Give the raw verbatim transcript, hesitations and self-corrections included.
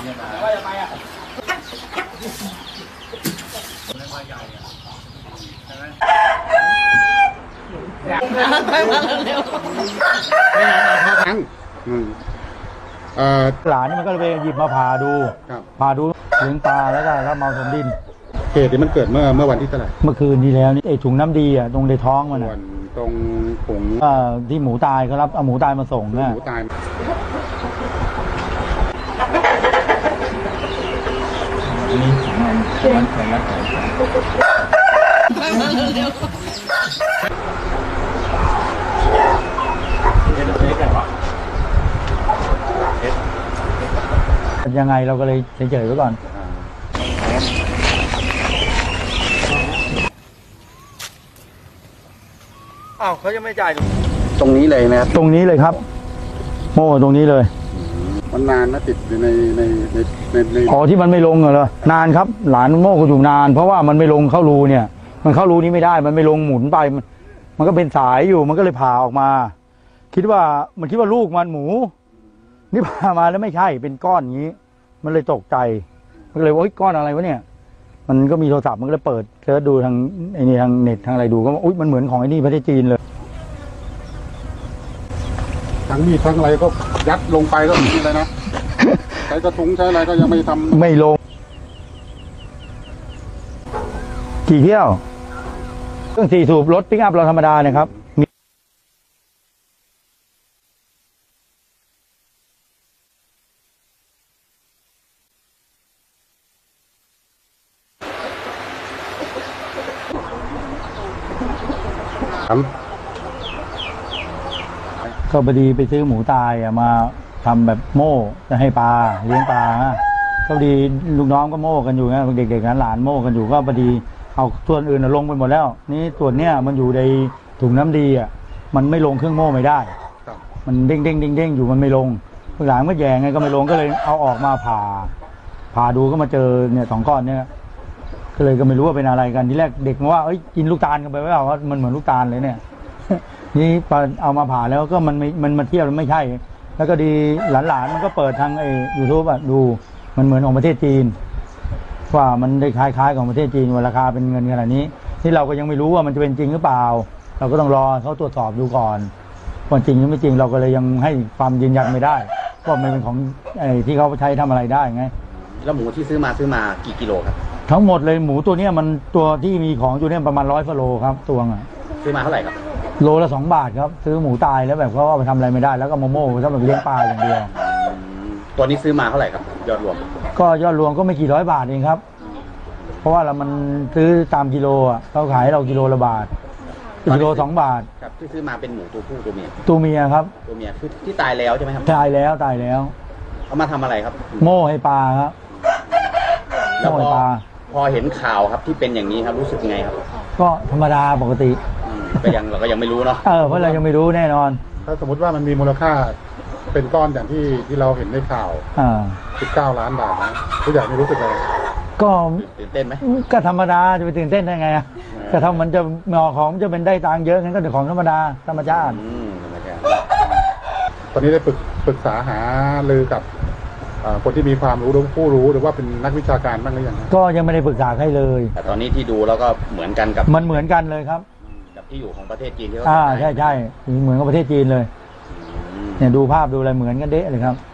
ว่าจะไปอ่ะไม่ว่าใหญ่อะใช่ไหมไปมาเร็วไม่นานพอครั้งหลานนี่มันก็เลยไปหยิบมาผ่าดูผ่าดูเลี้ยงปลาแล้วก็แล้วเมาสมดินเหตุที่มันเกิดเมื่อเมื่อวันที่เท่าไหร่เมื่อคืนนี้แล้วนี่ไอถุงน้ำดีอ่ะตรงในท้องมันอ่ะตรงถุงที่หมูตายเขารับเอาหมูตายมาส่งนะหมูตายนี่มันมันแข็งแล้วเร็วยังไงเราก็เลยเฉยๆไว้ก่อนอ้าวเขาจะไม่จ่ายตรงนี้เลยนะครับตรงนี้เลยครับโม่ตรงนี้เลยมันนานนะติดอยู่ในในในในอ๋อที่มันไม่ลงเหรอนานครับหลานโม่ก็อยู่นานเพราะว่ามันไม่ลงเข้ารูเนี่ยมันเข้ารูนี้ไม่ได้มันไม่ลงหมุนไปมันมันก็เป็นสายอยู่มันก็เลยผ่าออกมาคิดว่ามันคิดว่าลูกมันหมูนี่ผ่ามาแล้วไม่ใช่เป็นก้อนอย่างนี้มันเลยตกใจมันเลยว่าเฮ้ยก้อนอะไรวะเนี่ยมันก็มีโทรศัพท์มันก็เลยเปิดเสิร์ชดูทางไอ้นี่ทางเน็ตทางอะไรดูก็ว่าอุ๊ยมันเหมือนของไอ้นี่ประเทศจีนเลยทั้งมีดทั้งอะไรก็ยัดลงไปก็นี่เลยนะใช้กระทุ้งใช้อะไรก็ยังไม่ทำไม่ลงกี่เที่ยวเครื่องสี่สูบรถปิกอัพเราธรรมดาเนี่ยครับก็พอดีไปซื้อหมูตายอะมาทำแบบโม่จะให้ปลาเลี้ยงปลาก็พอดีลูกน้องก็โม่กันอยู่นะเด็กๆนั้นหลานโม่กันอยู่ก็พอดีเอาส่วนอื่นลงไปหมดแล้วนี่ส่วนเนี้ยมันอยู่ในถุงน้ำดีอ่ะมันไม่ลงเครื่องโม่ไม่ได้มันเด้งเด้งเด้งเด้งอยู่มันไม่ลงหลานก็แย่ไงก็ไม่ลงก็เลยเอาออกมาผ่าผ่าดูก็มาเจอเนี่ยสองก้อนเนี่ยก็เลยก็ไม่รู้ว่าเป็นอะไรกันทีแรกเด็กว่าเอ้ยกินลูกตาลกันไปว่าว่ามันเหมือนลูกตาลเลยเนี่ยนี่พอเอามาผ่าแล้วก็มันไม่มันมาเทียบแล้วไม่ใช่แล้วก็ดีหลานๆมันก็เปิดทางไอ้ยูทูบอ่ะดูมันเหมือนของประเทศจีนว่ามันได้คล้ายๆของประเทศจีนว่าราคาเป็นเงินขนาดนี้ที่เราก็ยังไม่รู้ว่ามันจะเป็นจริงหรือเปล่าเราก็ต้องรอเขาตรวจสอบดูก่อนว่าจริงหรือไม่จริงเราก็เลยยังให้ความยืนยันไม่ได้ว่ามันเป็นของไอ้ที่เขาใช้ทำอะไรได้ไงแล้วหมูที่ซื้อมาซื้อมากี่กิโลครับทั้งหมดเลยหมูตัวนี้มันตัวที่มีของอยู่เนี่ยประมาณร้อยกิโลครับตัวอ่ะซื้อมาเท่าไหร่ครับโลละสองบาทครับซื้อหมูตายแล้วแบบเขาเอาไปทำอะไรไม่ได้แล้วก็โมโม่สำหรับเลี้ยงปลาอย่างเดียวตัวนี้ซื้อมาเท่าไหร่ครับยอดรวมก็ยอดรวมก็ไม่กี่ร้อยบาทเองครับเพราะว่าเรามันซื้อตามกิโลอ่ะเขาขายเรากิโลละบาทกิโลสองบาทครับที่ซื้อมาเป็นหมูตัวผู้ตัวเมียตัวเมียครับตัวเมียคือที่ตายแล้วใช่ไหมครับตายแล้วตายแล้วเอามาทำอะไรครับโม่ให้ปลาครับแล้วพอพอเห็นข่าวครับที่เป็นอย่างนี้ครับรู้สึกไงครับก็ธรรมดาปกติก็ยังเราก็ยังไม่รู้เนาะเออเพราะเรายังไม่รู้แน่นอนถ้าสมมติว่ามันมีมูลค่าเป็นก้อนอย่างที่ที่เราเห็นในข่าวอ่าสิบเก้าล้านบาทนะทุกอย่างไม่รู้สึกอะไรก็ตื่นเต้นไหมก็ธรรมดาจะไปตื่นเต้นได้ไงอ่ะก็ถ้ามันจะหมอของจะเป็นได้ตังค์เยอะงั้นก็เป็นของธรรมดาธรรมชาติตอนนี้ได้ปรึกปรึกษาหารือกับคนที่มีความรู้หรือผู้รู้หรือว่าเป็นนักวิชาการบ้างหรือยังก็ยังไม่ได้ปรึกษาใครเลยแต่ตอนนี้ที่ดูแล้วก็เหมือนกันกับมันเหมือนกันเลยครับกับที่อยู่ของประเทศจีนที่เขาอ่าใช่ใช่เหมือนกับประเทศจีนเลยเนี่ยดูภาพดูอะไรเหมือนกันเด๊ะเลยครับ